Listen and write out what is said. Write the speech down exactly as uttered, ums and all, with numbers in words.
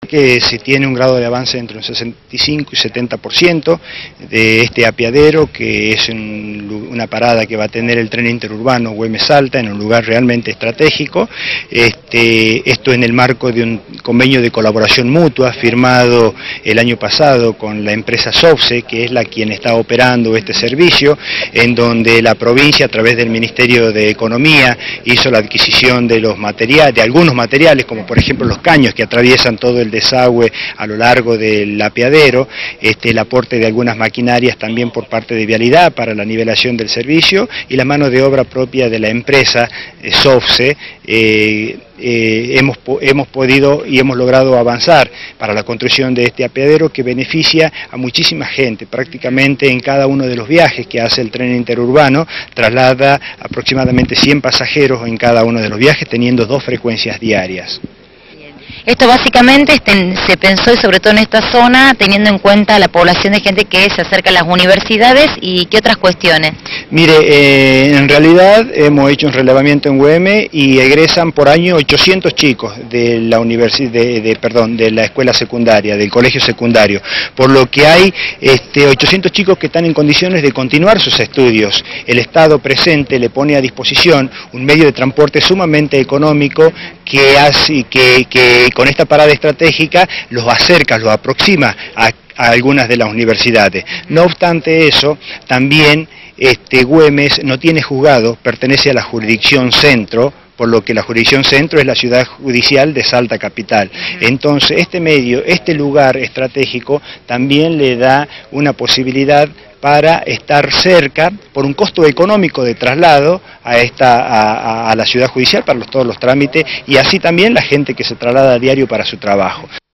que se tiene un grado de avance entre un sesenta y cinco y setenta por ciento de este apeadero, que es un, una parada que va a tener el tren interurbano Güemes-Salta en un lugar realmente estratégico. Este, esto en el marco de un convenio de colaboración mutua firmado el año pasado con la empresa SOFSE, que es la quien está operando este servicio, en donde la provincia, a través del Ministerio de Economía, hizo la adquisición de los materiales, de algunos materiales, como por ejemplo los caños que atraviesan todo el desagüe a lo largo del apeadero, este, el aporte de algunas maquinarias también por parte de Vialidad para la nivelación del servicio y la mano de obra propia de la empresa eh, SOFSE. Eh, eh, hemos, hemos podido y hemos logrado avanzar para la construcción de este apeadero que beneficia a muchísima gente. Prácticamente en cada uno de los viajes que hace el tren interurbano traslada aproximadamente cien pasajeros en cada uno de los viajes, teniendo dos frecuencias diarias. Esto básicamente este, se pensó, y sobre todo en esta zona, teniendo en cuenta la población de gente que se acerca a las universidades y qué otras cuestiones. Mire, eh, en realidad hemos hecho un relevamiento en Güemes y egresan por año ochocientos chicos de la universidad, de, de, perdón, de la escuela secundaria, del colegio secundario, por lo que hay este, ochocientos chicos que están en condiciones de continuar sus estudios. El Estado presente le pone a disposición un medio de transporte sumamente económico que hace que, que con esta parada estratégica los acerca, los aproxima a, a algunas de las universidades. No obstante eso, también este, Güemes no tiene juzgado, pertenece a la jurisdicción centro, por lo que la jurisdicción centro es la ciudad judicial de Salta capital. Entonces, este medio, este lugar estratégico también le da una posibilidad para estar cerca, por un costo económico de traslado a, esta, a, a la ciudad judicial para los, todos los trámites, y así también la gente que se traslada a diario para su trabajo.